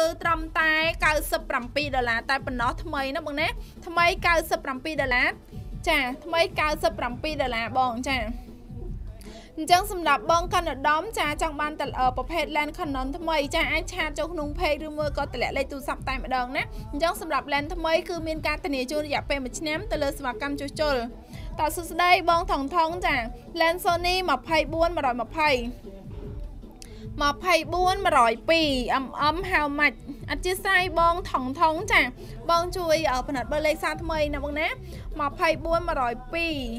cứ trăm tay cao sập $7 tại phần nó thay mấy nó bằng nè thay cao sập $7 chà thay cao sập $7 bong chà chẳng xâm lập bong khăn ở đóm cha trong ban tật ở bọc hết lên khăn nón thâm mây cha anh cha cho nung phê đưa mưa có tỷ lệ lấy tu sắp tay mà đờn nè chẳng xâm lập lên thâm mây cứ miên ca tình yêu chưa dạp phê một ném từ lơ và cam cho chôl tạo sự đây bong thòng thông chả lên Sony mà phay buôn mà phay buôn mà rồi pì ấm hào mạch anh chia sai bong thòng thông chả bong chui ở phần hạt bơ lê xa thâm mây nè bong nè mà phay buôn mà rồi pì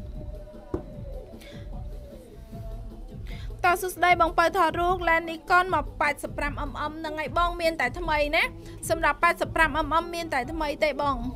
ตอนสุดท้ายบองไปถอดรูปแลนนิคอนมา85นั่งไงบองเมียนแต่ทำไมนะสำหรับ85เมียนแต่ทำไมเตะบอง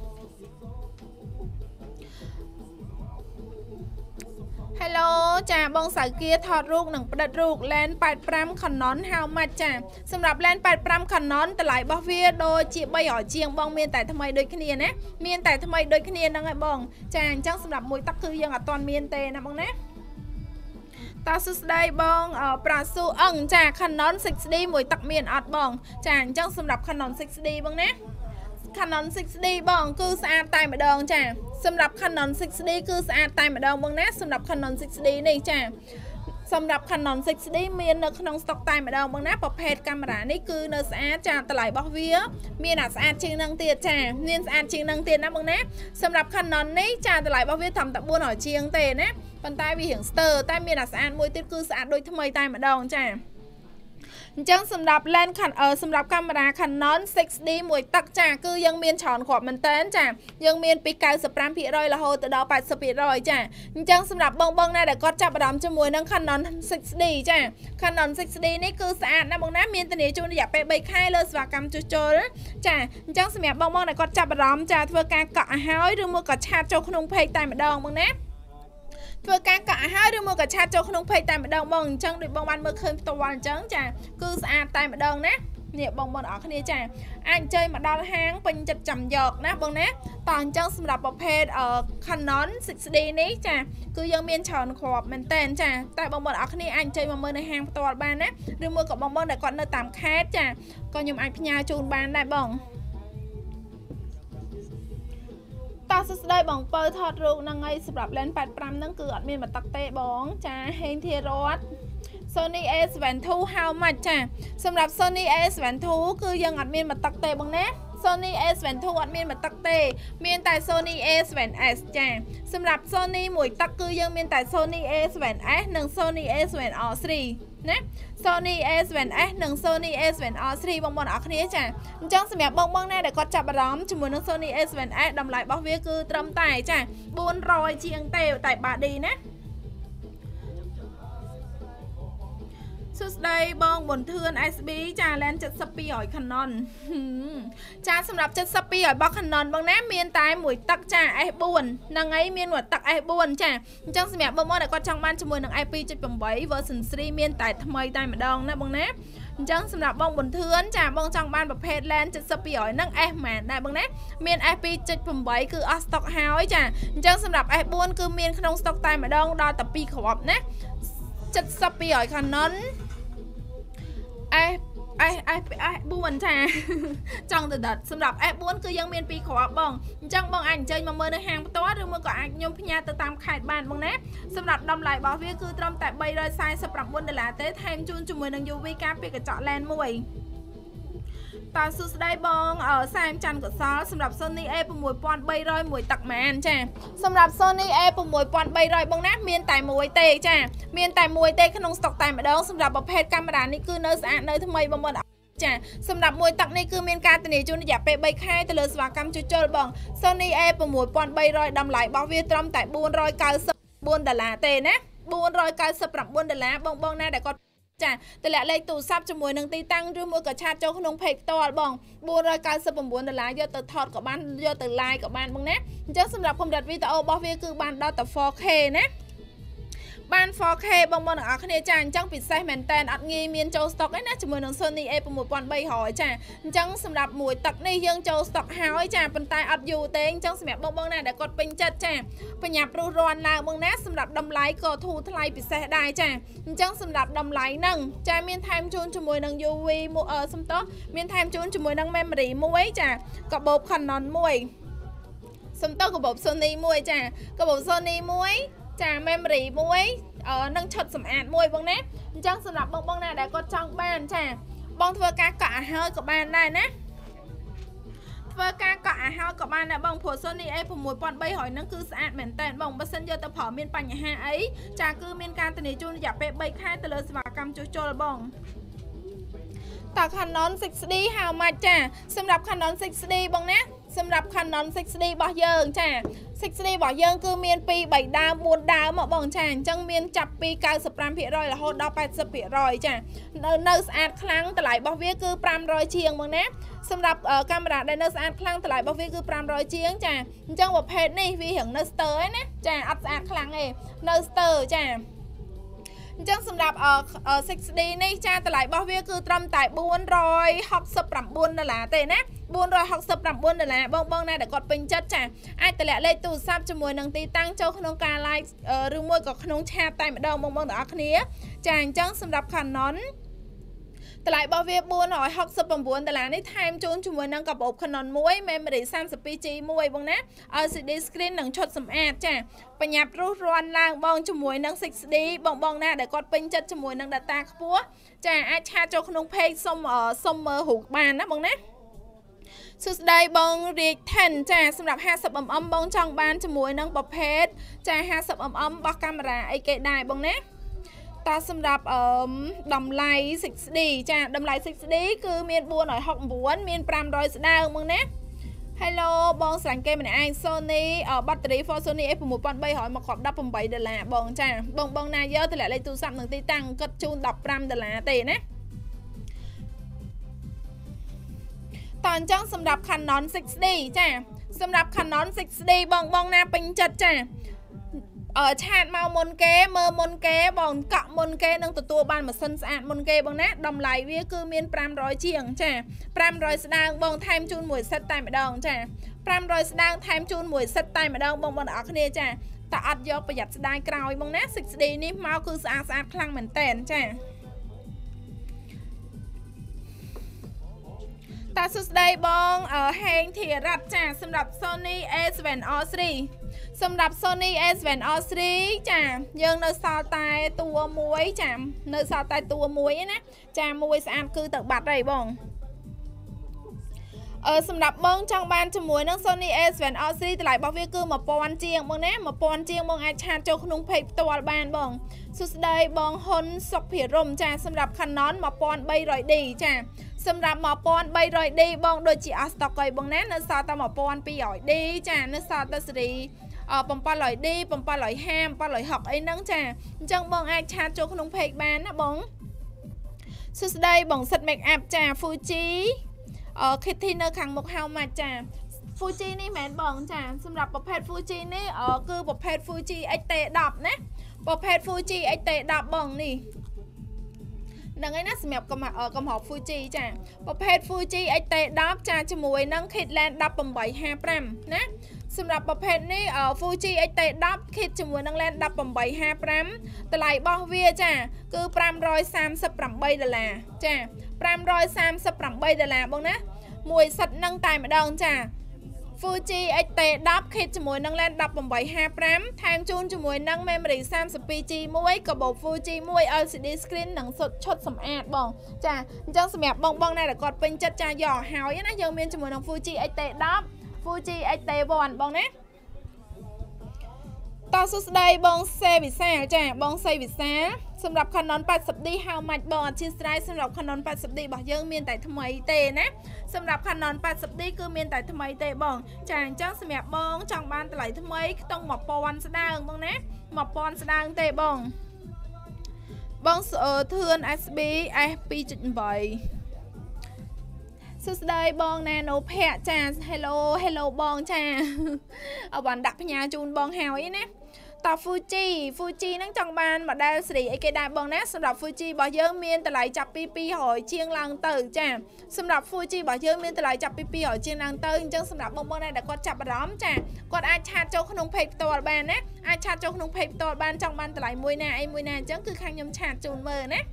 ฮัลโหลจ้าบองสายเกียร์ถอดรูปหนังประดับรูปแลน85ขนอนฮาวมาจ้าสำหรับแลน85ขนอนแต่หลายบอฟเวียโดยจีบใบหอยเจียงบองเมียนแต่ทำไมโดยขณีนะเมียนแต่ทำไมโดยขณีนั่งไงบองจ้าจังสำหรับมวยตักคือยังตอนเมียนเตะนะบองนะตาสุดได้บองปราสูจากขนอน6Dมวยตักเมียนอัดบองจากจังสำหรับขนอน 6D บองนะขนอน 6D บองคือสะอาดตายมาดองจ้าสำหรับขนอน 6D คือสะอาดตายมาดองบองนะสำหรับขนอน 6D นี่จ้าสำหรับขนอน 6D เมียนในขนมสต็อกตายมาดองบางนะประเภทกำรานี่คือเนื้อสะอาดจากตลาดบอเวียเมียนสะอาดจริงนังเตียจ้าเมียนสะอาดจริงนังเตียนะบางนะสำหรับขนอนนี้จากตลาดบอเวียทำตะบัวหน่อยเชียงเตนะปันใต้วิเหียงสเตอร์ใต้เมียนสะอาดมวยติดคือสะอาดโดยทำไมตายมาดองจ้าจังสำหรับแลนขันสำหรับกำราขันนอน 6D มวยตักจ้าคือยังเมียนฉอนขอบมันเต้นจ้ายังเมียนปีกายสปรามผีรอยละโหตะดอ8 สปีรอยจ้าจังสำหรับบองน่าแต่ก็จับดำจมวยนั่งขันนอน 6D จ้าขันนอน 6D นี่คือสะอาดนะบางน้ำเมียนตะเนียจูนอยากไปใบไข่เลยสวากรรมจุโจจ้าจังสำหรับบองแต่ก็จับดำจ้าเพื่อการเกาะหายหรือมือก็ชาโจขนมเพลตายมาดองบางน้เพื่อการกะหาหรือมือกับชาโจขนมเพลตายมาดองบองจังโดยบางวันเมื่อคืนตะวันจังจ้าคือสะอาดตายมาดองนะเนี่ยบองออกนี่จ้าอันเจยมาดอลหางเป็นจัดจำหยอกนะบองนะตอนจังสำหรับประเภทขนอน 6D นี้จ้าคือยังเมียนฉอนขอบมันเต้นจ้าแต่บองออกนี่อันเจยมาเมื่อในหางตัวบ้านนะหรือมือกับบองแต่ก่อนเนื้อตามแคสจ้าก็ยมอันพญาจูนบ้านได้บองตาสุดได้บองเปิดทอดรูนั่งไงสำหรับเล่น85นั่งเกิดมีมาตักเตะบองจ้าเฮนเทียรส Sony A72 how much จ้าสำหรับ Sony A72 คือยังอัดมีมาตักเตะบองนะ Sony A72 อัดมีมาตักเตะมีแต่ Sony A7S จ้าสำหรับ Sony หมวยตักคือยังมีแต่ Sony A7S หนึ่ง Sony A7R3 นะ Sony A7S หนึ่ง Sony A7R3 บองออกนี้จ้าจังสำหรับบองแน่แต่ก็จับร้อมจมูกหนึ่ง Sony A7S ดำไหลบอฟเวียคือตรมไต่จ้า400เชียงเตะไต่บาดีนะสุดได้บองบนเทือน SB จ้าแลนจัดสปีหอยคันนอนจ้าสำหรับจัดสปีหอยบล็อกคันนอนบางแนมเมียนตายหมวยตักจ้าไอ้บุญนางไงเมียนหมวยตักไอ้บุญจ้าจังสมัยบางมอแต่ก็จังบ้านจมูกหนึ่ง IP จุดปุ่มไว้เวอร์ชัน3เมียนตายทำไมตายมาดองนะบางแนมจังสำหรับบองบนเทือนจ้าบองจังบ้านประเภทแลนจัดสปีหอยนั่งไอ้แมนได้บางแนมเมียน IP จุดปุ่มไว้คือออสต็อกเฮาส์จ้าจังสำหรับไอ้บุญคือเมียนขนมสต็อกตายมาดองดอแต่ปีขอบนะจัดสปีหอยคันนอนไอ้บุญจ้าจังดัดสำหรับไอ้บุญคือยังเมียนปีขอบบ้องจังบ้องอันเจยมาเมื่อในห้างตัวหรือเมื่อก่อนยมพญาตามขายบ้านบ้องนะสำหรับดำไหลบอฟเวียคือตรมแต่ใบรอยทรายสำหรับบุญเดลาเต้แทนจูนจุ่มมือนังยูวีการเปียกระเจาะแลนมวยตอนสุดได้บองแซมจันกับซอสำหรับ Sony A ปุ่มมวยปอนใบรอยมวยตักแมนจ้าสำหรับ Sony A ปุ่มมวยปอนใบรอยบองนะเมียนแต่มวยเตะจ้าเมียนแต่มวยเตะขนมสต็อกแต่มาดองสำหรับประเภทกำรานี่คือเนื้อสะอาดเนื้อทำไมบองจ้าสำหรับมวยตักนี่คือเมียนการตันจูนอยากไปใบไข่ตะเลสวากรรมจุดโจลบอง Sony A ปุ่มมวยปอนใบรอยดำไหลบอเวียตรมแต่$490เตะนะ$490ปรับ$บองหน้าแต่ก็จ้าแต่ละเลขตู้ซับจมูกหนึ่งตีตั้งด้วยมือกับชาติเจ้าขนมเพกตัวบอง$490ยอดตัวทอดกับบ้านยอดตัวลายกับบ้านบางนะเจ้าสำหรับความดัดวิดีโอบอฟเวียคือบ้านดอแต่ 4K นะ ban 4K បងបងអ្នកគ្នាចាអញ្ចឹងពិសេសមែនតើអត់ងាយមានចូល stock ឯណាជាមួយនឹង Sony A6300 ចាអញ្ចឹងសម្រាប់មួយទឹកនេះយើងចូល stock ហើយចាប៉ុន្តែអត់យូរទេអញ្ចឹងសម្រាប់បងណាដែលគាត់ពេញចិត្តចាបញ្ញាប់រស់រាន់ឡើងបងណាសម្រាប់តម្លៃក៏ធូរថ្លៃពិសេសដែរចាអញ្ចឹងសម្រាប់តម្លៃហ្នឹងចាមានថែមជូនជាមួយនឹង UV សំតោះមានថែមជូនជាមួយនឹង memory មួយចាកាបូប Canon មួយសំតោះកាបូប Sony មួយចាកាបូប Sony មួយចា memory មួយនឹងឈុតសម្អាតមួយបងណាអញ្ចឹងសម្រាប់បងណាដែលគាត់ចង់បានចាបងធ្វើការកក់ឲ្យហើយក៏បានដែរណាធ្វើការកក់ឲ្យហើយក៏បានដែរបងព្រោះ Sony A6300 ហ្នឹងគឺស្អាតមែនតើបងបើសិនយកទៅប្រើមានបញ្ហាអីចាគឺមានការធានាជូនរយៈពេល3ខែទៅលើសេវាកម្មជួសជុលបងតើ Canon 6D how much ចាសម្រាប់ Canon 6D បងណាសម្រាប់ Canon 6D របស់យើងចា 6D របស់យើងគឺមានពី3ដើម4ដើមមកបងចាអញ្ចឹងមានចាប់ពី 95% រហូតដល់ 80% ចានៅស្អាតខ្លាំងតម្លៃរបស់វាគឺ500ជាងបងណាសម្រាប់កាមេរ៉ាដែលនៅស្អាតខ្លាំងតម្លៃរបស់វាគឺ500ជាងចាអញ្ចឹងប្រភេទនេះវារៀងនៅស្ទើរឯណាចាអត់ស្អាតខ្លាំងទេនៅស្ទើរចាអញ្ចឹងសម្រាប់ 6D នេះចាតម្លៃរបស់វាគឺត្រឹមតែ$469ទេណា$469បងណាដែលគាត់ពេញចិត្តចាអាចតម្លាក់លេខទូរស័ព្ទជាមួយនឹងទីតាំងចូលក្នុងការ live ឬមួយក៏ក្នុង chat តែម្ដងបងទាំងអស់គ្នាចាអញ្ចឹងសម្រាប់ Canon តម្លៃរបស់វា$469នេះថែមជូនជាមួយនឹងកាបូប Canon មួយ memory 32G មួយបងណា LCD screen និងឈុតសម្អាតចាបញ្ញាប់រស់រាន់ឡើងបងជាមួយនឹង 6D បងណាដែលគាត់ពេញចិត្តជាមួយនឹង data ខ្ពស់ចាអាចឆាតចូលក្នុង page សុំមើលរូបបានណាបងណាសួស្ដីបងរាជ10ចាសម្រាប់ 50mm បងចង់បានជាមួយនឹងប្រភេទចា 50mm របស់កាមេរ៉ាអីគេដែរបងណាតើសម្រាប់តម្លៃ 6D ចាតម្លៃ 6D គឺមាន469មាន500ស្ដើងបងណា Hello បងស្រាញ់គេម្នាក់ឯង Sony បាត់តេរី for Sony A6300 មកគ្រាប់$18បងចាបងណាយកតម្លាក់លេខទូរស័ព្ទនឹងទីតាំងគិតជូន$15ទេណាតើអញ្ចឹងសម្រាប់ Canon 6D ចាសម្រាប់ Canon 6D បងណាពេញចិត្តចាឆាតមកមុនគេមើលមុនគេបងកក់មុនគេនឹងទទួលបានម៉ាស៊ីនស្អាតមុនគេបងណាតម្លៃវាគឺមាន500ជាងចា500ស្ដើងបងថែមជូនមួយសិតតែម្ដងចា500ស្ដើងថែមជូនមួយសិតតែម្ដងបងប្អូនអរគ្នាចាតើអត់យកប្រយ័ត្នស្ដាយក្រោយបងណា 6D នេះមកគឺស្អាតខ្លាំងមែនតើចាតើសួស្ដីបងហេងធីរ៉ាត់ចាសម្រាប់ Sony A7R3 សម្រាប់ Sony A7R3 ចាយើងនៅសល់តែតួមួយចានៅសល់តែតួមួយណាចាមួយស្អាតគឺទៅបាត់ហើយបងសម្រាប់បងចង់បានជាមួយនឹង Sony A7R3 តម្លៃរបស់វាគឺ1000ជាងបងណា1000ជាងបងអាចឆាតចូលក្នុង page ផ្ទាល់បានបងសួស្ដីបងហ៊ុនសុខភិរមចាសម្រាប់ Canon 1300D ចាសម្រាប់ 1300D បងដូចជាអស់ stock ហើយបងណានៅសល់តែ 1200D ចានៅសល់តែស៊េរី 700D 750 760អីហ្នឹងចាអញ្ចឹងបងអាចឆាតចូលក្នុង page បានណាបងសួស្ដីបងសិត make up ចា Fuji Kitty នៅខាងមុខហៅមកចា Fuji នេះមែនបងចាសម្រាប់ប្រភេទ Fuji នេះគឺប្រភេទ Fuji XT10 ណាប្រភេទ Fuji XT10 បងនេះហ្នឹងហើយណាសម្រាប់កំហុស Fuji ចាប្រភេទ Fuji XT10 ចាជាមួយនឹង Kitland 1855ណាសម្រាប់ប្រភេទនេះ Fuji XT10 kit ជាមួយនឹង lens 1855តម្លៃរបស់វាចាគឺ$538ចា$538បងណាមួយសិតនឹងតែម្ដងចា Fuji XT10 kit ជាមួយនឹង lens 1855ថែមជូនជាមួយនឹង memory 32G មួយកាបូប Fuji មួយ LCD screen និងឈុតសម្អាតបងចាអញ្ចឹងសម្រាប់បងណាដែលគាត់ពេញចិត្តចាយកហើយណាយើងមានជាមួយនឹង Fuji XT10 Fuji XT1 បងណាតោះសួស្ដីបងសេវិសាលចាបងសេវិសាលសម្រាប់ Canon 80D how much បងអធិស្ឋានសម្រាប់ Canon 80D របស់យើងមានតែថ្មីទេណាសម្រាប់ Canon 80D គឺមានតែថ្មីទេបងចាអញ្ចឹងសម្រាប់បងចង់បានតម្លៃថ្មីខ្ទង់1000ស្ដើងបងណា1000ស្ដើងទេបងធឿន SB S2.8សួស្ដីបងណាណូភ័ក្រចា Hello បងចាអបានដាក់ផ្ញើជូនបងហើយណាត Fuji ហ្នឹងចង់បាន model សេរីអីគេដែរបងណាសម្រាប់ Fuji របស់យើងមានតម្លៃចាប់ពី200ជាងឡើងទៅចាសម្រាប់ Fuji របស់យើងមានតម្លៃចាប់ពី200ជាងឡើងទៅអញ្ចឹងសម្រាប់បងប្អូនដែលគាត់ចាប់អារម្មណ៍ចាគាត់អាចឆាតចូលក្នុង page ផ្ទាល់បានណាអាចឆាតចូលក្នុង page ផ្ទាល់បានចង់បានតម្លៃមួយណាអីមួយណាអញ្ចឹងគឺខាងខ្ញុំឆាតជូនមើលណា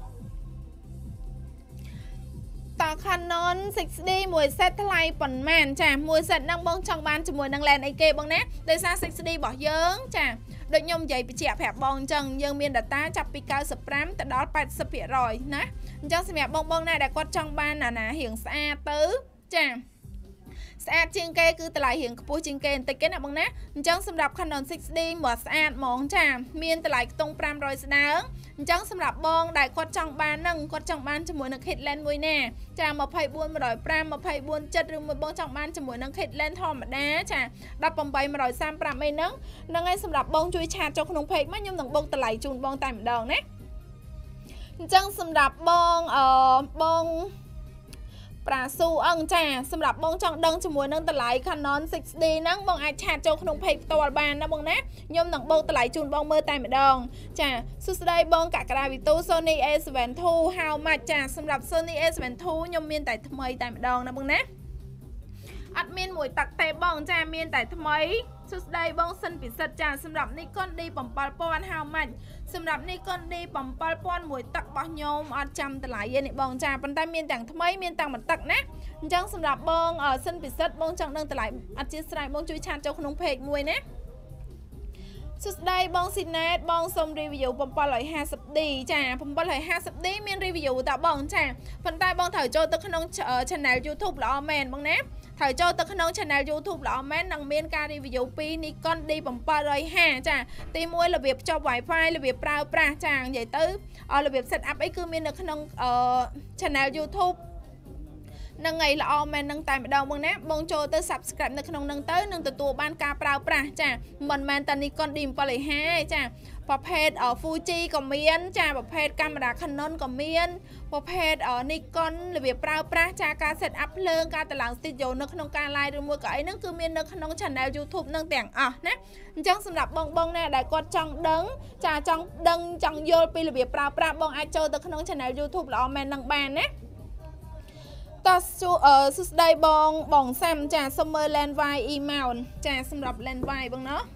ត Canon 6D មួយ set ថ្លៃប៉ុន្មានចាមួយ set ហ្នឹងបងចង់បានជាមួយនឹង lens អីគេបងណាដោយសារ 6D របស់យើងចាដូចខ្ញុំនិយាយបញ្ជាក់ប្រាប់បងអញ្ចឹងយើងមាន data ចាប់ពី95ទៅដល់ 80% ណាអញ្ចឹងសម្រាប់បងណាដែលគាត់ចង់បានអាណារៀងស្អាតទៅចាស្អាតជាងគេគឺតម្លៃរៀងខ្ពស់ជាងគេបន្តិចគេណាបងណាអញ្ចឹងសម្រាប់ Canon 6D មកស្អាតហ្មងចាមានតម្លៃខ្ទង់500ស្ដើងអញ្ចឹងសម្រាប់បងដែលគាត់ចង់បានហ្នឹងគាត់ចង់បានជាមួយនឹង kit lens មួយណាចា24 105 24 7ឬមួយបងចង់បានជាមួយនឹង kit lens ធម្មតាចា18 135អីហ្នឹងហ្នឹងហើយសម្រាប់បងជួយឆាតចូលក្នុង page មកខ្ញុំនឹងបូកតម្លៃជូនបងតែម្ដងណាអញ្ចឹងសម្រាប់បងប្រាស៊ូអង្ចាសម្រាប់បងចង់ដឹងជាមួយនឹងតម្លៃ Canon 6D ហ្នឹងបងអាចឆាតចូលក្នុង page ផ្ទាល់បានណាបងណាខ្ញុំនឹងបូកតម្លៃជូនបងមើលតែម្ដងចាសួស្ដីបងកក្កដាវីទូ Sony A7 II How much ចាសម្រាប់ Sony A7 II ខ្ញុំមានតែថ្មីតែម្ដងណាបងណាអត់មានមួយតាក់ទេបងចាមានតែថ្មីសួស្ដីបងសិនពិសិដ្ឋចាសម្រាប់ Nikon D7000 How much សម្រាប់ Nikon D7000 មួយទឹករបស់ខ្ញុំអត់ចាំតម្លៃទេនេះបងចាប៉ុន្តែមានទាំងថ្មីមានទាំងមិនទឹកណាអញ្ចឹងសម្រាប់បងសិនពិសិដ្ឋបងចង់ដឹងតម្លៃអធិស្ឋានបងជួយឆាតចូលក្នុង page មួយណាសួស្ដីបងស៊ីណេតបងសុំ review 750D ចា 750D មាន review តាបងចាប៉ុន្តែបងត្រូវចូលទៅក្នុង channel YouTube ល្អមែនបងណាត្រូវចូលទៅក្នុង channel YouTube ល្អមែននឹងមានការ review ពី Nikon D750 ចាទី1របៀបភ្ជាប់ Wi-Fi របៀបប្រើប្រាស់ចានិយាយទៅរបៀប set up អីគឺមាននៅក្នុង channel YouTube នឹងថ្ងៃល្អមែននឹងតែម្ដងបងណាបងចូលទៅ subscribe នៅក្នុងនឹងទៅនឹងទទួលបានការប្រើប្រាស់ចាមិនមែនតែ Nikon D750 ចាប្រភេទ Fuji ក៏មានចាប្រភេទកាមេរ៉ា Canon ក៏មានប្រភេទ Nikon របៀបប្រើប្រាស់ចាការ set up ភ្លើងការតម្លើង studio នៅក្នុងការ live ឬមួយក៏អីហ្នឹងគឺមាននៅក្នុង channel YouTube នឹងទាំងអស់ណាអញ្ចឹងសម្រាប់បងណាដែលគាត់ចង់ដឹងចាចង់ដឹងចង់យល់ពីរបៀបប្រើប្រាស់បងអាចចូលទៅក្នុង channel YouTube ល្អមែននឹងបានណាតោះសួស្ដីបងសាំចាសុំមើល lens wide E mount ចាសម្រាប់ lens wide បងណោះ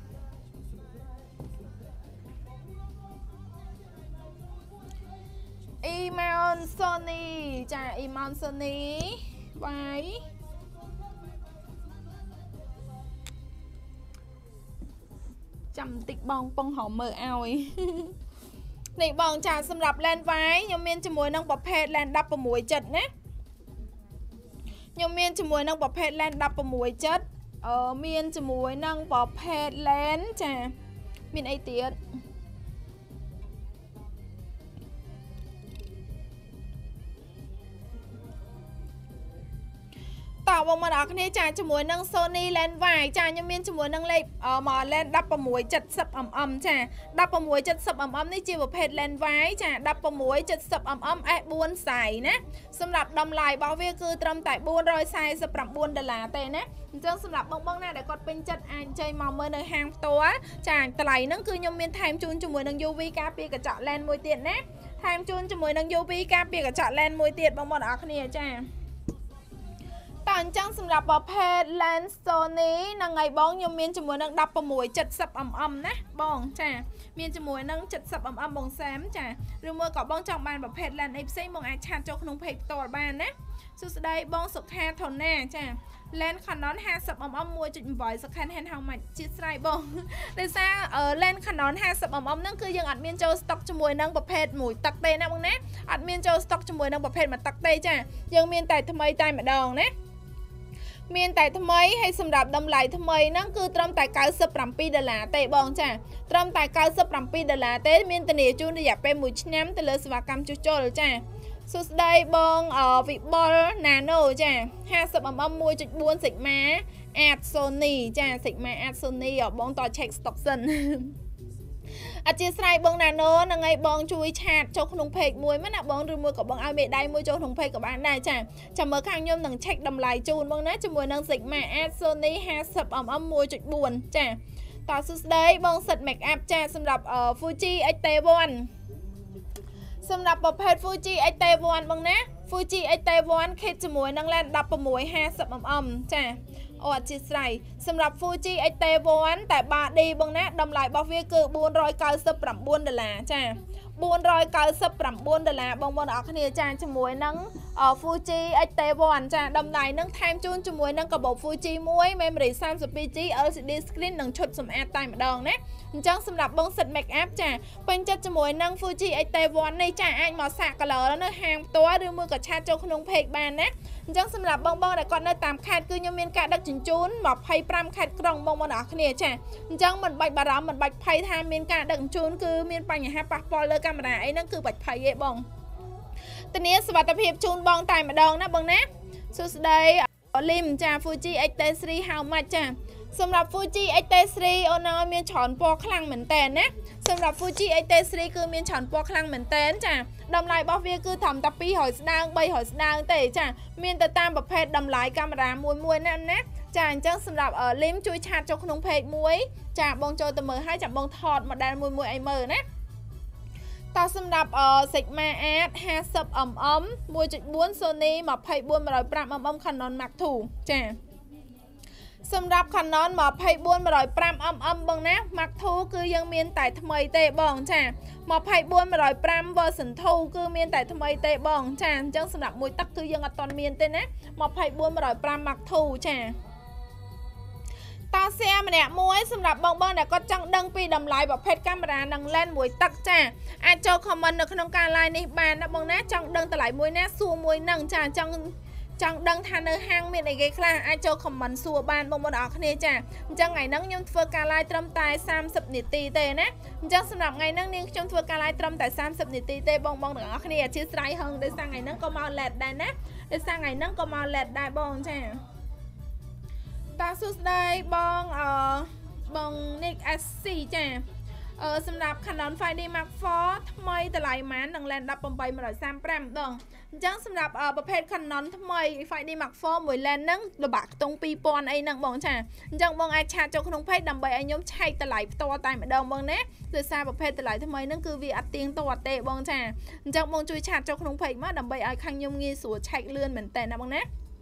E mount Sony ចា E mount Sony wide ចាំបន្តិចបងពងហៅមើលឲ្យនេះបងចាសម្រាប់ lens wide ខ្ញុំមានជាមួយនឹងប្រភេទ lens 16:7ណាខ្ញុំមានជាមួយនឹងប្រភេទ lens 16:7មានជាមួយនឹងប្រភេទ lens ចាមានអីទៀតតើបងប្អូនអរគ្នាចាជាមួយនឹង Sony lens wide ចាខ្ញុំមានជាមួយនឹងលេខមក lens 16:70mm ចា16:70mm នេះជាប្រភេទ lens wide ចា16:70mm f4 size ណាសម្រាប់តម្លៃរបស់វាគឺត្រឹមតែ$449ទេណាអញ្ចឹងសម្រាប់បងណាដែលគាត់ពេញចិត្តអាចចេញមកមើលនៅហាងផ្ទាល់ចាតម្លៃហ្នឹងគឺខ្ញុំមានថែមជូនជាមួយនឹង UV ការពារកញ្ចក់ lens មួយទៀតណាថែមជូនជាមួយនឹង UV ការពារកញ្ចក់ lens មួយទៀតបងប្អូនអរគ្នាចាតើអញ្ចឹងសម្រាប់ប្រភេទ lens Sony ហ្នឹងហើយបងខ្ញុំមានជាមួយនឹង 16:70mm ណាបងចាមានជាមួយនឹង 70mm បងសាមចាឬមួយក៏បងចង់បានប្រភេទ lens អីផ្សេងបងអាចឆាតចូលក្នុង page ផ្ទាល់បានណាសួស្ដីបងសុខាធនណាចា lens Canon 50mm 1.8 second hand how much ជាស្រ័យបងដោយសារ lens Canon 50mm ហ្នឹងគឺយើងអត់មានចូល stock ជាមួយនឹងប្រភេទមួយទឹកទេណាបងណាអត់មានចូល stock ជាមួយនឹងប្រភេទមួយទឹកទេចាយើងមានតែថ្មីតែម្ដងណាមានតែថ្មីហើយសម្រាប់តម្លៃថ្មីហ្នឹងគឺត្រឹមតែ$97ទេបងចាត្រឹមតែ$97ទេមានធានាជូនរយៈពេល1ឆ្នាំទៅលើសេវាកម្មជួសជុលចាសួស្ដីបងវិបុល Nano ចា 50mm 1.4 Sigma Art Sony ចា Sigma Art Sony បងត check stock សិនអធិស្ឋានបង Nano ហ្នឹងហើយបងជួយឆាតចូលក្នុង page មួយមកណាបងឬមួយក៏បងឲ្យមេដៃមួយចូលក្នុង page ក៏បានដែរចាចាំមើលខាងខ្ញុំនឹង check តម្លៃជូនបងណាជាមួយនឹង Sigma Art Sony 50mm 1.4 ចាតសួស្ដីបងសិត make up ចាសម្រាប់ Fuji XT1 សម្រាប់ប្រភេទ Fuji XT1 បងណា Fuji XT1 ខេតជាមួយនឹង lens 1650mm ចាអូអធិស្ឋានសម្រាប់ Fuji XT1 តែ 3D បងណាតម្លៃរបស់វាគឺ$499ចា$499បងប្អូនអរគ្នាចាជាមួយនឹង Fuji XT1 ចាតម្លៃនឹងថែមជូនជាមួយនឹងកាបូប Fuji 1 memory 32GB LCD screen និងឈុតសម្អាតតែម្ដងណាអញ្ចឹងសម្រាប់បងសិត make up ចាពេញចិត្តជាមួយនឹង Fuji XT1 នេះចាអាចមកសាក color នៅហាងផ្ទាល់ឬមួយក៏ឆាតចូលក្នុង page បានណាអញ្ចឹងសម្រាប់បងដែលគាត់នៅតាមខេត្តគឺខ្ញុំមានការដឹកជញ្ជូន25ខេត្តក្រុងបងប្អូនអរគ្នាចាអញ្ចឹងមិនបាច់បារម្ភមិនបាច់ភ័យថាមានការដឹកជញ្ជូនគឺមានបញ្ហាប៉ះពាល់លើកាមេរ៉ាអីហ្នឹងគឺបាច់ភ័យទេបងធានាសុវត្ថិភាពជូនបងតែម្ដងណាបងណាសួស្ដីលីមចា Fuji XT3 how much ចាសម្រាប់ Fuji XT3 អូនឲ្យមានច្រើនពណ៌ខ្លាំងមែនតើណាសម្រាប់ Fuji XT3 គឺមានច្រើនពណ៌ខ្លាំងមែនតើចាតម្លៃរបស់វាគឺត្រឹមតែ200ស្ដើង300ស្ដើងទេចាមានទៅតាមប្រភេទតម្លៃកាមេរ៉ាមួយណាណាចាអញ្ចឹងសម្រាប់លីមជួយឆាតចូលក្នុង page មួយចាបងចូលទៅមើលឲ្យចាំបងថត model មួយឲ្យមើលណាតោះសម្រាប់Sigma Art 50mm 1.4 Sony 24-105mm Canon Mark II ចាសម្រាប់ Canon 24-105mm បងណា Mark II គឺយើងមានតែថ្មីទេបងចា24-105 version 2គឺមានតែថ្មីទេបងចាអញ្ចឹងសម្រាប់មួយទឹកគឺយើងអត់ទាន់មានទេណា24-105 Mark II ចាតើ share ម្នាក់មួយសម្រាប់បងដែលគាត់ចង់ដឹងពីតម្លៃប្រភេទកាមេរ៉ានិង lens មួយទឹកចាអាចចូល comment នៅក្នុងការ live នេះបានណាបងណាចង់ដឹងតម្លៃមួយណាសួរមួយនឹងចាចង់ដឹងថានៅហាងមានអីគេខ្លះអាចចូល comment សួរបានបងប្អូនអរគ្នាចាអញ្ចឹងថ្ងៃហ្នឹងខ្ញុំធ្វើការ live ត្រឹមតែ30នាទីទេណាអញ្ចឹងសម្រាប់ថ្ងៃហ្នឹងនាងខ្ញុំធ្វើការ live ត្រឹមតែ30នាទីទេបងទាំងអស់គ្នាអធិស្ឋានហឹងដោយសារថ្ងៃហ្នឹងក៏មក late ដែរណាដោយសារថ្ងៃហ្នឹងក៏មក late ដែរបងចាតើសួស្ដីបង Nick SC ចាសម្រាប់ Canon 5D Mark IV ថ្មីតម្លៃម៉ាននឹង lens 18-135ដងអញ្ចឹងសម្រាប់ប្រភេទ Canon ថ្មី 5D Mark IV មួយ lens ហ្នឹងល្បាក់ខ្ទង់2000អីហ្នឹងបងចាអញ្ចឹងបងអាចឆាតចូលក្នុង page ដើម្បីឲ្យខ្ញុំឆែកតម្លៃផ្ទាល់តែម្ដងបងណាដោយសារប្រភេទតម្លៃថ្មីហ្នឹងគឺវាអត់ទៀងទាត់ទេបងចាអញ្ចឹងបងជួយឆាតចូលក្នុង page មកដើម្បីឲ្យខាងខ្ញុំងាយស្រួលឆែកលឿនមែនតើណាបងណា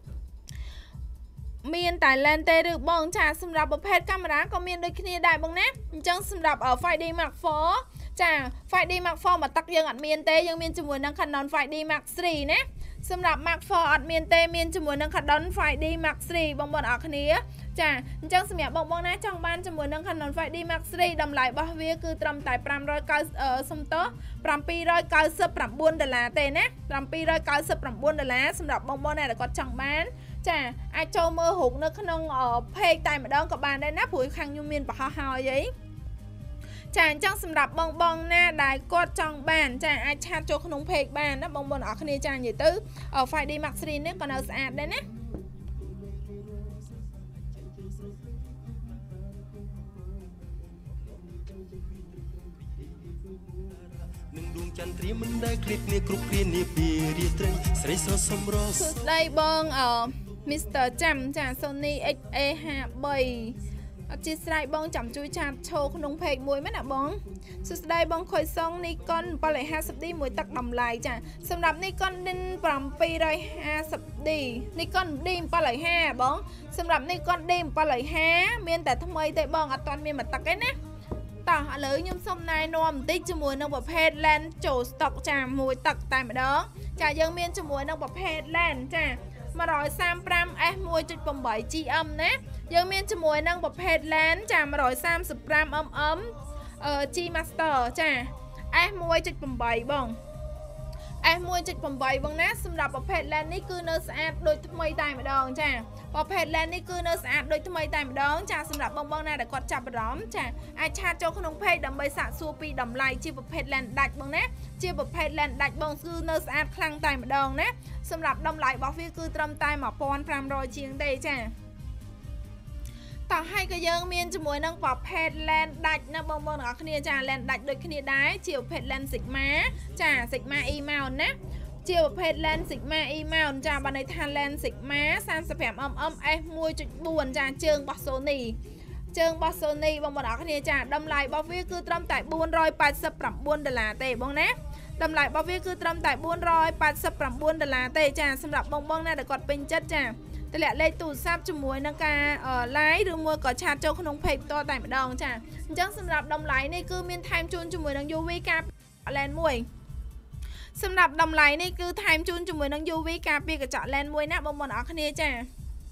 មានតែ lens ទេឬបងចាសម្រាប់ប្រភេទកាមេរ៉ាក៏មានដូចគ្នាដែរបងណាអញ្ចឹងសម្រាប់ 5D Mark IV ចា 5D Mark IV មកទឹកយើងអត់មានទេយើងមានជាមួយនឹង Canon 5D Mark III ណាសម្រាប់ Mark IV អត់មានទេមានជាមួយនឹង Canon 5D Mark III បងប្អូនអរគ្នាចាអញ្ចឹងសម្រាប់បងណាចង់បានជាមួយនឹង Canon 5D Mark III តម្លៃរបស់វាគឺត្រឹមតែ$799ទេណា$799សម្រាប់បងដែលគាត់ចង់បានចាអាចចូលមើលរូបនៅក្នុង page តែម្ដងក៏បានដែរណាព្រោះខាងខ្ញុំមានបង្ហោះហើយអីចាអញ្ចឹងសម្រាប់បងណាដែលគាត់ចង់បានចាអាចឆាតចូលក្នុង page បានណាបងប្អូនអរគ្នាចានិយាយទៅ 5D Mark III នេះក៏នៅស្អាតដែរណានឹងដួងចន្ទ្រាមិនដែលឃ្លាតគ្នាគ្រប់គ្រានាពេលរាត្រីស្រីស្រស់សម្រស់សួស្ដីបង Mr. ចាំចា Sony XA53 អធិស្ឋានបងចាំជួយឆាតចូលក្នុង page មួយមែនណាបងសួស្ដីបងខុយសុង Nikon 750D មួយទឹកតម្លៃចាសម្រាប់ Nikon D750D Nikon D750 បងសម្រាប់ Nikon D750 មានតែថ្មីទេបងអត់ទាន់មានមួយទឹកទេណាតោះឥឡូវខ្ញុំសុំណែនាំបន្តិចជាមួយនឹងប្រភេទ lens ចូល stock ចាមួយទឹកតែម្ដងចាយើងមានជាមួយនឹងប្រភេទ lens ចា135 f1.8 GM ណាយើងមានជាមួយនឹងប្រភេទ lens ចា 135mm G Master ចា f1.8 បង f1.8 បងណាសម្រាប់ប្រភេទ lens នេះគឺនៅស្អាតដូចថ្មីតែម្ដងចាប្រភេទ lens នេះគឺនៅស្អាតដូចថ្មីតែម្ដងចាសម្រាប់បងណាដែលគាត់ចាប់អារម្មណ៍ចាអាចឆាតចូលក្នុង page ដើម្បីសាកសួរពីតម្លៃជាប្រភេទ lens ដាច់បងណាជាប្រភេទ lens ដាច់បងគឺនៅស្អាតខ្លាំងតែម្ដងណាសម្រាប់តម្លៃរបស់វាគឺត្រឹមតែ1500ជាងទេចាតោះហើយក៏យើងមានជាមួយនឹងប្រភេទ lens ដាច់ណាបងប្អូនទាំងអស់គ្នាចា lens ដាច់ដូចគ្នាដែរជាប្រភេទ lens Sigma ចា Sigma E mount ណាជាប្រភេទ lens Sigma E mount ចាបានន័យថា lens Sigma 35mm f1.4 ចាជើងរបស់ Sony chương bó Sony bằng một đó khá chả đâm lại bao phía cứ trâm tại 489 đô la tệ bông nè đâm lại bao phía cứ trâm tại 489 đô la tệ chả xâmรับbông bông này để còn bình chất chả thế lẽ lấy tủ sắp cho muối nâng ca ở lái đưa mua có chặt cho không phê to tại một đồng chả chắc xâmรับđâm lái này cứ miên time chun cho muối nâng UV cap lên muối xâmรับđâm lái này cứ time chun cho muối nâng UV cap bị cái chọn lên muối nè bông bông đó khá chả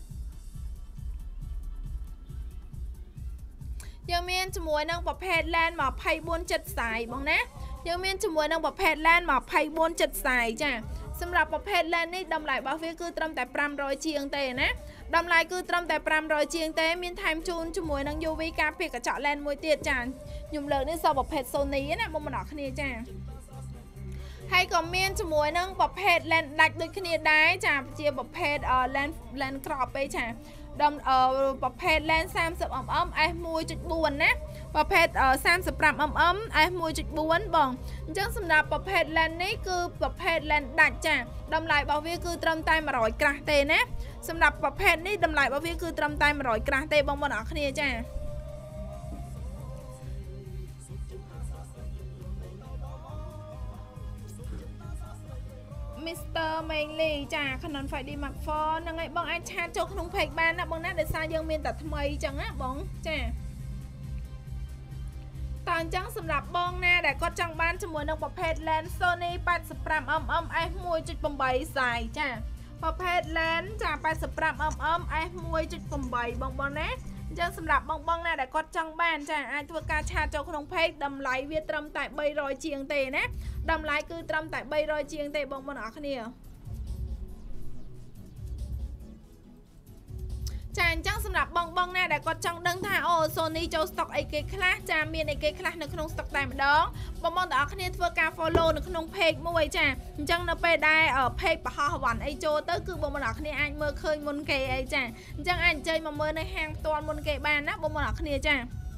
ยังมีจมูกนางประเภทแลนด์หมอไพ่บนจัดสายบ้างนะยังมีจมูกนางประเภทแลนด์หมอไพ่บนจัดสายจ้ะสำหรับประเภทแลนด์นี่ดำไหลบ่าวฟิคือตรำแต่ปรำรอยเชียงเตนะดำไหลคือตรำแต่ปรำรอยเชียงเตมีไทม์จูนจมูกนางยูวีกาเปียกกระเจาะแลนด์มวยเตี้ยจ้ะยุ่มเลิกนี่สอบประเภทโซนี้นะบางมันออกขณีจ้ะให้ก็มีจมูกนางประเภทแลนด์ดักด้วยขณีได้จ้ะเจียประเภทแลนด์กรอบไปจ้ะดำประเภทแลนด์30ไอ้มวยจุดบวนนะประเภท30ไอ้มวยจุดบวนบ่งจังสำหรับประเภทแลนด์นี้คือประเภทแลนด์ดัดจ้ะดำไหลบ่าววิคือตรำไตมาร้อยกระเตนะสำหรับประเภทนี้ดำไหลบ่าววิคือตรำไตมาร้อยกระเตบางบนออกขณีจ้ะมิสเตอร์เมงลีจ้าขนมไฟดีมักฟอนยังไงบองไอชาโจขนมเพกบ้านนะบองนัดเดซ่ายังมีแต่ทำไมจังอะบองจ้าตอนจังสำหรับบองหน้าแต่ก็จังบ้านจมูกนางประเภทแลนด์โซนี่80 ไอ้มวยจุดปมใบใส่จ้าประเภทแลนด์จ้า80 ไอ้มวยจุดปมใบบองนะจังสำหรับบองหน้าแต่ก็จังบ้านจ้าไอตัวการชาโจขนมเพกดำไหลเวียตรำแต่ใบรอยเชียงเตนะดำไหลคือตรำแต่ใบรอยเชียงเตบองบนออกเนี่ยจานจังสำหรับบองหน้าแต่ก็จังดังท่าโอโซนี่โจสต็อกไอเกคลาจามีไอเกคลาในขนมสต็อกแต่มาดองบองแต่ออกเนี่ยตัวการฟอลโล่ในขนมเพกมวยจ้าจังนับไปได้เพกปะฮอวันไอโจเตอร์คือบองบนออกเนี่ยอันเมื่อเคยมุนเกไอจ้าจังอันเจยมาเมื่อในแห้งตัวมุนเกบ้านนะบองบนออกเนี่ยจ้า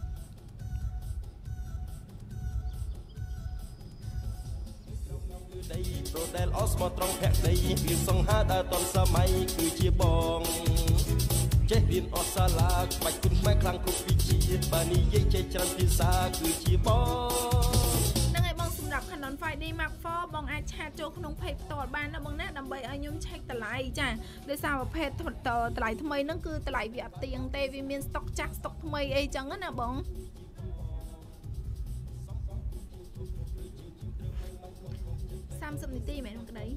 โปรเดลออสมอตรองแพะในคือส่งหาดาตอนสมัยคือเชียบองเจดินออสลากไปคุณแม่คลังคุกปีชีบานีเย่เจจรันพิซาคือเชียบองนั่งไงบองสำหรับขนมไฟดีมากฟอบองอาชาโจขนมเพลตอดบ้านนะบองนะดำใบอายุเช็คตะไลจ้ะโดยสาวเพลตะไลทำไมนั่นคือตะไลเวียเตียงเตวิเมียนสต็อกจักสต็อกทำไมไอจังนะบอง30 នាទីមែនក្តី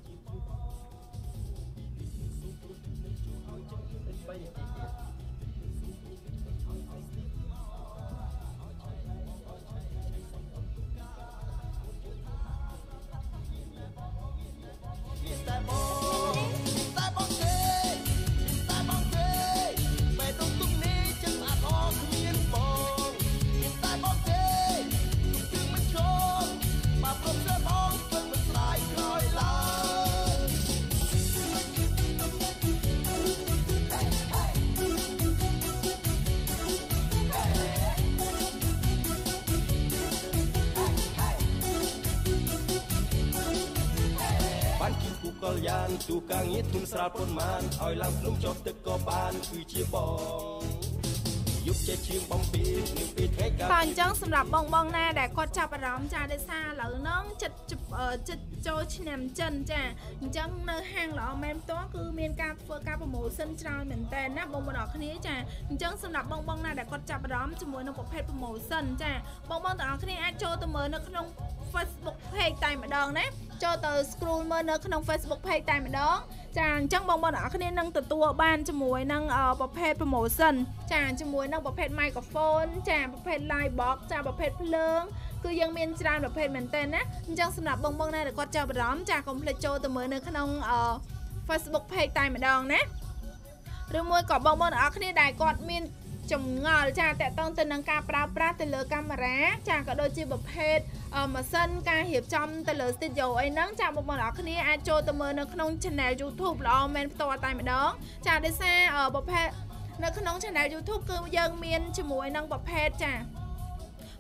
ยานตูกางงี้ทุนสระปนมานเอาลังลุ่มจอบตึกกอบานคือเชียบองยุบเจชิมบอมปีหนึ่งปีเทกตอนจังสำหรับบองหน้าแต่ก็จับร้อมจ้าได้ซาหรือน้องจัดโจชินำจันจ้าจังเนื้อแห้งหล่อแมนตัวคือเมียนการเฟอร์การโปรโมชั่นจอยเหมือนแต่นะบองบนออกนี้จ้าจังสำหรับบองหน้าแต่ก็จับร้อมจมูกในประเภทโปรโมชั่นจ้าบองต่ออกนี้โจตัวเมื่อในขนม Facebook เพจแต่มาดองนะโจตัวสครูเมื่อในขนม Facebook เพจแต่มาดองจางจังบองบนออกนี้นั่งตัวบ้านจมูกนั่งประเภทโปรโมชั่นจางจมูกนั่งประเภทไมโครโฟนจางประเภทไลน์บ็อกจางประเภทเพลิงคือยังมีจานประเภทเหมือนเต้นนะจังสำหรับบองนะแต่ก็จะร้อมจากคอมเพลตโจตัวเมื่อในขนมFacebook เพจแต่มาดองนะหรือมวยกอบบองออกนี้ได้กอดมีจมงอจ้าแต่ต้องเตือนการปราบปราแต่เลือกการมาแร้จ้าก็โดยจีบประเภทมาเส้นการเหี่ยวจำแต่เลือกสติโยไอ้นังจ้าบางออกนี้อาโจตัวเมื่อในขนมชแนลยูทูบเราแมนตัวตายมาดองจ้าได้แซ่ประเภทในขนมชแนลยูทูบคือยังมีจมูกนังประเภทจ้า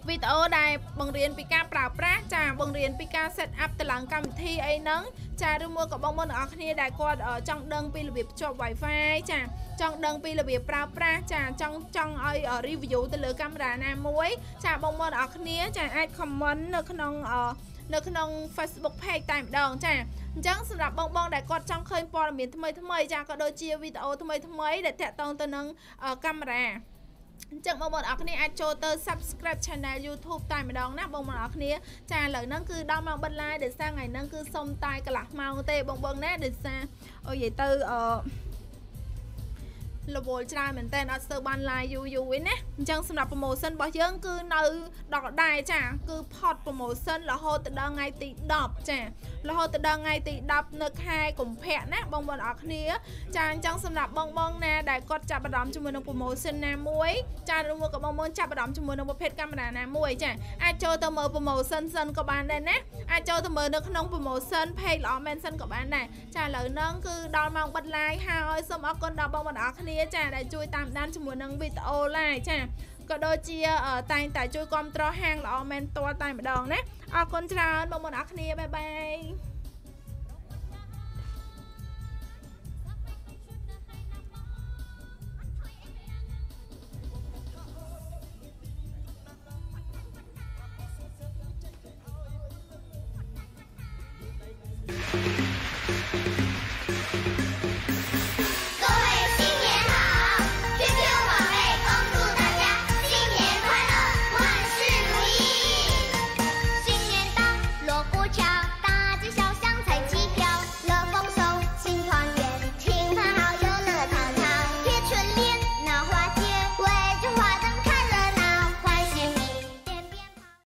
video đây bằng riêng pika bảo pra cha bằng riêng pika set up từ lăng cầm thi ấy nắng cha đưa mua của bông môn ở kia đại quạt ở trong đơn pi là việc cho wifi cha trong đơn pi là việc bảo pra cha trong ai ở review từ lửa camera nam muối cha bông môn ở kia cha ai commentនៅក្នុង Facebook page តែម្ដងចាអញ្ចឹងសម្រាប់បងដែលគាត់ចង់ឃើញព័ត៌មានថ្មីចាក៏ដូចជាវីដេអូថ្មីដែលតាក់ទងទៅនឹងកាមេរ៉ាអញ្ចឹងបងប្អូនអរគ្នាអាចចូលទៅ subscribe channel YouTube តែម្ដងណាបងប្អូនអរគ្នាចាឥឡូវហ្នឹងគឺដល់ម៉ោងបិទ live ដែលសារថ្ងៃហ្នឹងគឺសុំតែកន្លះម៉ោងទេបងណាដែលសារនិយាយទៅលវលច្រើនមែនតើអត់ស្ទើរបានឡាយយូរវិញណាអញ្ចឹងសម្រាប់ promotion របស់យើងគឺនៅដល់ដែរចាគឺផត promotion រហូតទៅដល់ថ្ងៃទី10ចារហូតទៅដល់ថ្ងៃទី10នៅខែកុម្ភៈណាបងប្អូនអរគ្នាចាអញ្ចឹងសម្រាប់បងណាដែលគាត់ចាប់អារម្មណ៍ជាមួយនឹង promotion ណាមួយចាឬមកក៏បងចាប់អារម្មណ៍ជាមួយនឹងប្រភេទកាមេរ៉ាណាមួយចាអាចចូលទៅមើល promotion សិនក៏បានដែរណាអាចចូលទៅមើលនៅក្នុង promotion page ល្អមែនសិនក៏បានដែរចាឥឡូវហ្នឹងគឺដល់ម៉ោងបិទ live ហើយសូមអរគុណដល់បងប្អូនអរគ្នាចាដែលជួយតាមដានជាមួយនឹងវីដេអូ live ចាក៏ដូចជាតែងតែជួយគាំទ្រហាងល្អមែនតើតែម្ដងណាអរគុណច្រើនបងប្អូនអរគ្នាបាយបាយ